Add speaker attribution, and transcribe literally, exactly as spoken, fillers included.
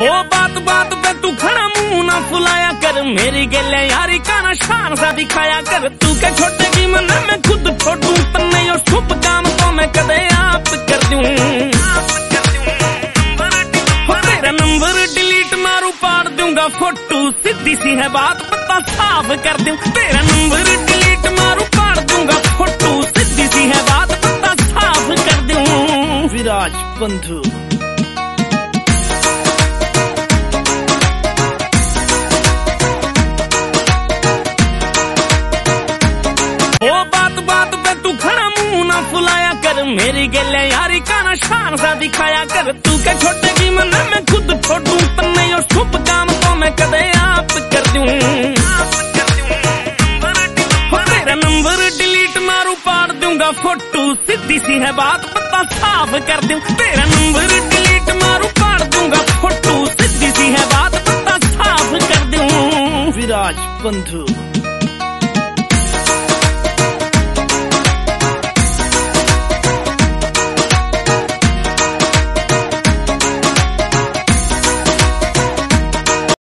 Speaker 1: ओ बात बात पे तू खड़ा मुंह ना फुलाया कर, मेरी गले यारी का ना शान सा दिखाया कर। तू क्या छोटेगी मन मैं खुद छोटू, तन्ने यो शुभ काम तो मैं कदे आप कर दूं। तेरा नंबर डिलीट मारू पाड़ दूंगा फोटो, सीधी सी है बात पता साफ कर दूं। तेरा नंबर डिलीट मारू पाड़ दूंगा फोटो, सीधी सी है बात पता साफ कर दूं। विराज बंधु ओ बात बात पे तू खड़ा मुंह ना फुलाया कर, मेरी गले यारी का ना शान सा दिखाया कर। तू क्या छोटेगी मन मैं खुद छोटू, तन्ने यो शुभ काम तो मैं कदे आप कर दूं। तेरा नंबर डिलीट मारू पाड़ दूंगा फोटो, सीधी सी है बात पता साफ कर दूं। तेरा नंबर डिलीट मारू पाड़ दूंगा फोटो, सीधी सी है बात पता साफ कर दूं। विराज बंधु।